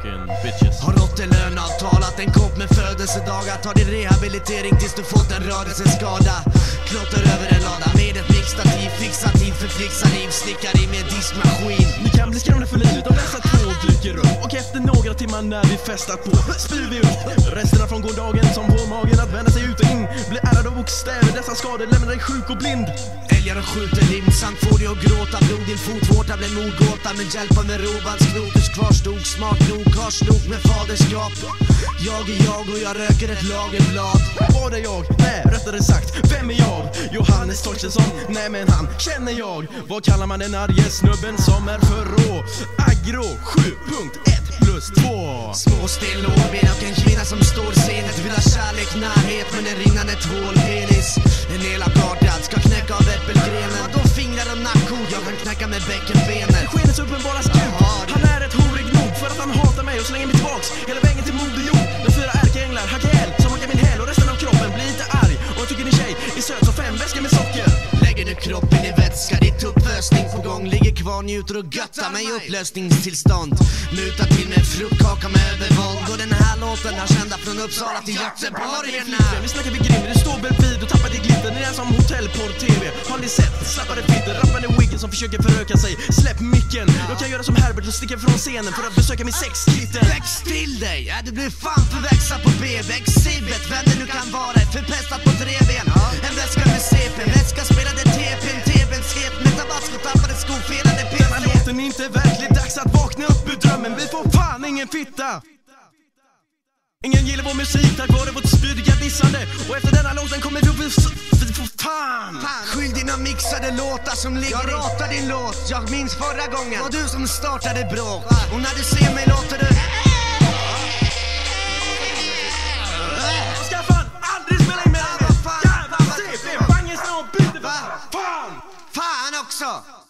fucking bitches. Har rått en löneavtalat en kopp med födelsedagar. Tar din rehabilitering tills du fått en rörelseskada. Klottar över en lada med ett mixtativ. Fixativ för flixaliv. Slickar i med diskmaskin. Ni kan bli skrämda för livet om dessa två dyker upp. Och efter några timmar när vi festat på spyr vi ut resterna från gårdagen som på magen att vända sig ut och in. Blir ärrad av bokstäver, dessa skador lämnar dig sjuk och blind. Älgar och skjuter limsamt får dig att gråta. Blod din fotvårta blev mordgåta. Med hjälp av en robansknotus kvarstod. Smart nog, karslok med faderskap. Jag är jag och jag röker ett lagerblad. Vad är jag? Nej, rättare sagt, vem är jag? Johannes Torstensson, nej men han känner jag. Vad kallar man den arge snubben som är för rå? Agro 7.1+2. Små stillåben och en kvinna som står senet. Vill ha kärlek, närhet men en rinnande tvålpenis. En elak artad ska knäcka av äppelgrenen. Då fingrar och nackhot, jag kan knäcka med bäckenbenet. Skenets uppenbara skuk, han är ett horig nog för att han hatar mig och slänger mig tillbaks hela vägen till Moder Jord. Med 4 ärkeänglar, hackar ihjäl som hackar min häl och resten av kroppen. Blir inte arg och tycker ni tjej är söt som 5 väskor med socker. Lägger du kroppen i vätska, ditt upplösning på gång. Ligger kvar, njuter och göttar mig i upplösningstillstånd. Mutar till med fruktkaka med övervåld. Och den här låten har kända från Uppsala till Göteborg. Vi snackar vid Grimmer, du står bredvid och tappar ditt glitter. Ni är som hotellporr-tv. Har ni sett? Slappade fitter, rappande wiggen som försöker föröka sig. Släpp micken, jag kan göra som Herbert och sticka från scenen för att besöka min sexklitter. Väx till dig, ja, du blir fan förväxad på BB. Exhibit, vem det nu kan vara, förpestat på 3 ben. En väska med CP, väska spelade TP. TVns het med tabasco, tappade skofelade p. Denna låten är inte verkligt, dags att vakna upp ur drömmen. Vi får fan ingen fitta. Ingen gillar vår musik tack vare vårt spydiga dissande. Och efter denna låten kommer vi få fan. Skyll dina mixade låtar som ligger. Jag ratar din låt, jag minns förra gången var du som startade bråk. Och när du ser mig låter du jag ska fan aldrig spela in med dig. Jävla CP, bangen snart byter. Fan fan också.